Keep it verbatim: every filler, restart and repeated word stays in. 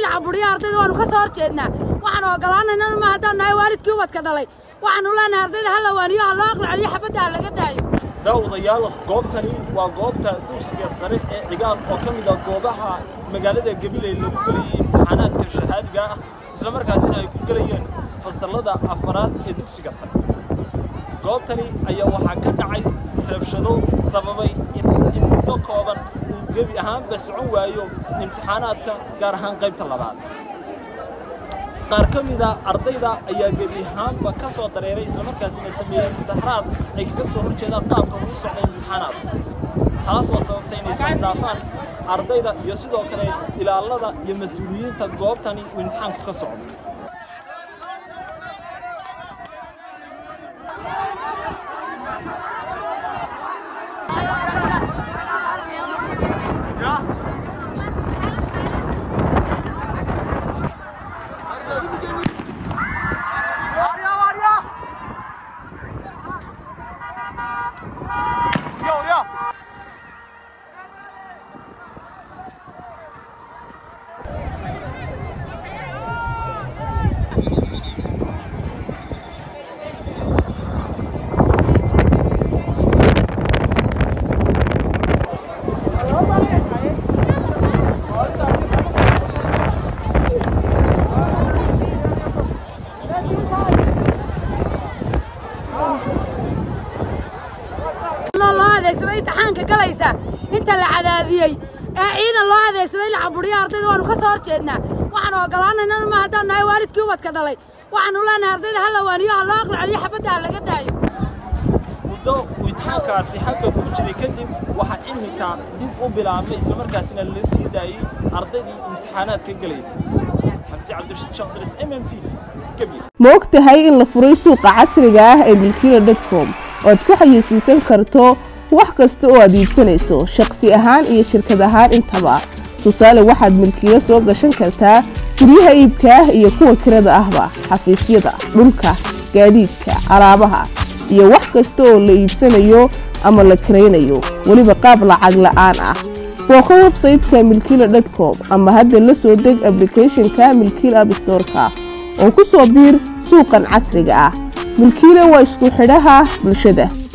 la caburiyo ardayda waanu ka soo horjeednaa waxaan ogolaanaynaa ma haddaan nahay waalidkii ubadka dhalay waxaanu leenahay ardayda hal lawaaniyo hal loo aqal celiyo xabadda laga daayo daawadayaal goobtani waa goobta dugsiga sare ee cigaal oo ka mid ah goobaha magaalada Gabiley lagu galay imtixaanaadka shahaadiga ah isla markaasina ay ku galayeen fasalada afraad ee dugsiga sare goobtani ayaa waxa ka dhacay rabshado sababay in muddo kooban uu gebi ahaanba socon waayo imtixaanaadka gaar ahaan qaybta labaad qaar ka mid ah ardayda ayaa gebi ahaanba ka soo dareeray isla markaasina sameeyay mudaharaad ay kaga soo horjeedaan qaabka uu socday imtixaanaadka taas oo sababtay inay saxaafaan ardayda iyo sidoo kale ilaalada iyo mas'uuliyiinta goobtani uu imtixaanku ka socdo imtixaanka galaysa inta la cadaadiyay ee ciidan loo adeegsaday la caburiyo ardayda waanu ka soo horjeednaa waxaan ogolaanaynaa ma haddaan nahay waalidkii ubadka dhalay waxaanu leenahay ardayda hal lawaaniyo hal loo aqal celiyo xabadda laga daayo muddo imtixaankaasi hakad ku jiray kadib waxa iminka dib u bilaabmay isla markaasina la sii daayay ardaydii imtixaanaadka galaysa xamsi cabdirashiid shaqdiris M M T Gabiley ma ogtahay in la furay suuqa casriga ah ee milkiilo dot com oo aad ku xayeysiisan karto wax kasta oo aad iibsanayso shakhsi ahaan iyo shirkad ahaan intaba tusaale waxaad milkiilo soo gashan kartaa guryaha iibka iyo kuwa kirada ahba xafiisyada dhulka gaadiidka alaabaha iyo wax kasta oo la iibsanayo ama la kiraynayo waliba qaab lacag la'aan ah booqo website-ka milkiilo dot com ama hadda la soo deg application-ka milkiilo app store-ka oo ku soo biir suuqan casriga ah milkiilo waa isku xidhaha bulshada.